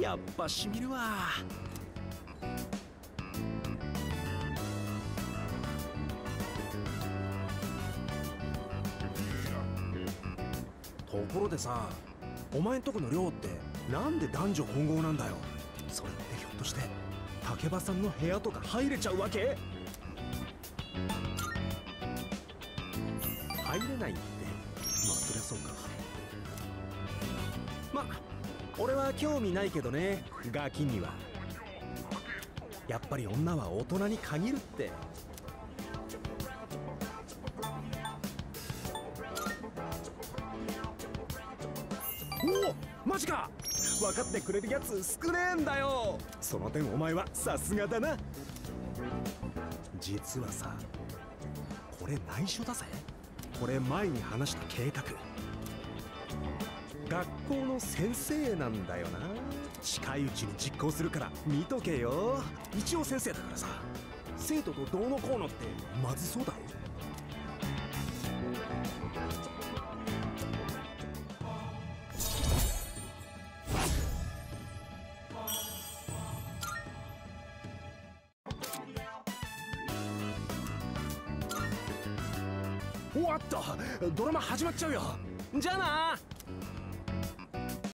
やっぱしみるわ。ところでさ、お前んとこの寮ってなんで男女混合なんだよ。それってひょっとして竹場さんの部屋とか入れちゃうわけ？入れないって、まあそりゃそうか。ま、俺は興味ないけどね、ガキには。やっぱり女は大人に限るって。おお、マジか。分かってくれるやつ少ねえんだよ。その点お前はさすがだな。実はさ、これ内緒だぜ。これ前に話した計画、学校の先生なんだよな。近いうちに実行するから見とけよ。一応先生だからさ、生徒とどうのこうのってまずそうだろ。終わった。ドラマ始まっちゃうよ。じゃあな。